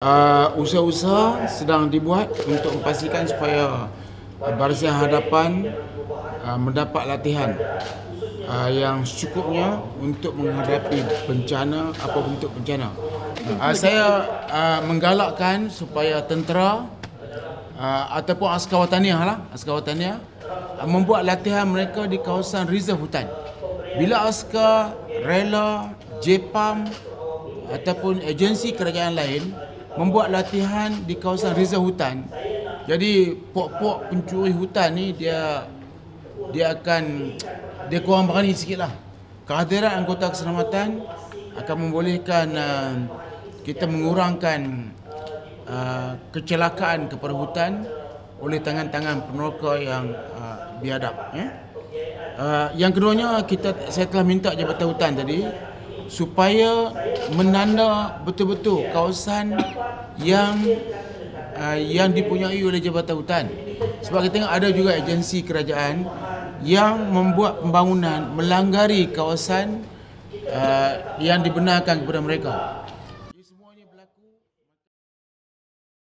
Usaha-usaha sedang dibuat untuk memastikan supaya barisan hadapan mendapat latihan yang secukupnya untuk menghadapi bencana, apa bentuk bencana. Saya menggalakkan supaya tentera ataupun askar wataniah membuat latihan mereka di kawasan reserve hutan. Bila askar, rela, JPAM ataupun agensi kerajaan lain membuat latihan di kawasan reserve hutan, jadi puak-puak pencuri hutan ni dia kurang berani sikit lah. Kehadiran anggota keselamatan akan membolehkan kita mengurangkan kecelakaan kepada hutan oleh tangan-tangan peneroka yang biadab. Yang keduanya, saya telah minta Jabatan Hutan tadi supaya menanda betul-betul kawasan yang dipunyai oleh Jabatan Hutan. Sebab kita tengok ada juga agensi kerajaan yang membuat pembangunan melanggari kawasan yang dibenarkan kepada mereka.